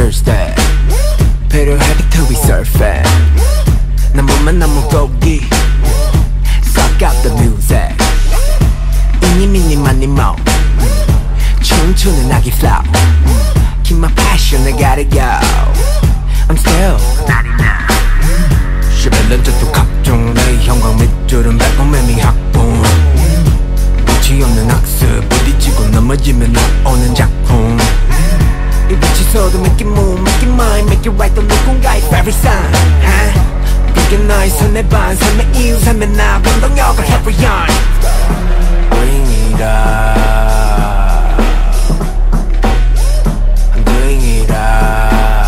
Thursday 필요해 to be surfing 난 몸만 너무 고기 Suck out the music 이니 미니 마니 모 춤추는 아기 flow Keep my passion I gotta go I'm still 99 11년 전도 각종 내 형광 밑줄은 백범매미 학봉 끝이 없는 학습 부딪히고 넘어지면 나오는 작품 이 빛이 서도 make it move, make it mine, make it right 또 누군가의 favorite sign 그게 너의 손에 반 삶의 이유 삶의 나 원동력을 every yarn Bring it up I'm doing it up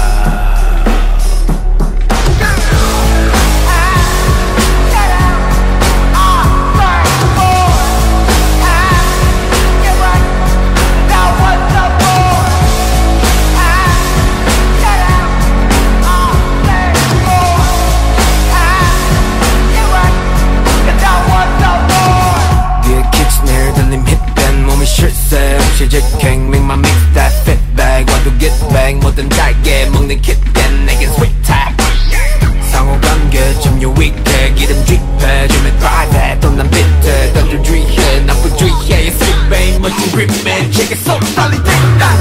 직행 make my mix that fit bag want to get back 뭐든 달게 먹는 킷된 내겐 sweet tag 상호관계 좀 유익해 기름 쥐패 줌에 drive 또 난 비트 던져 주의해 나쁜 주의해 sweet babe 멋진 gripman check it so 빨리 뛴다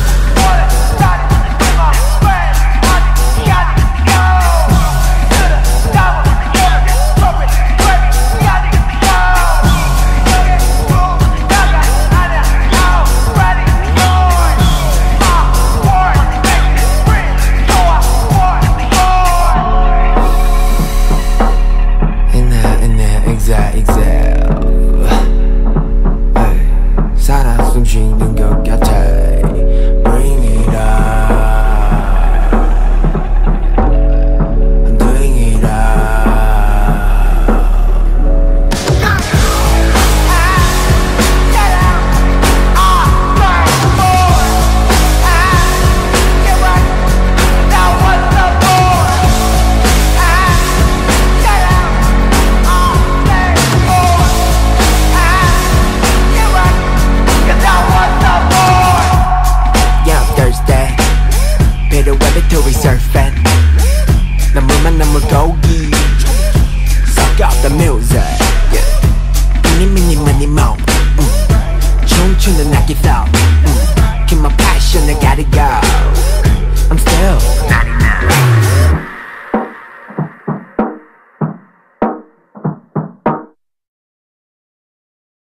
살아 숨쉬는 것 같아 Bring it up I'm doing it to be surfing 난 물만 난 물고기 Suck out the music 이니 미니 마니 모 춤추는 아기 flow Keep my passion I gotta go I'm still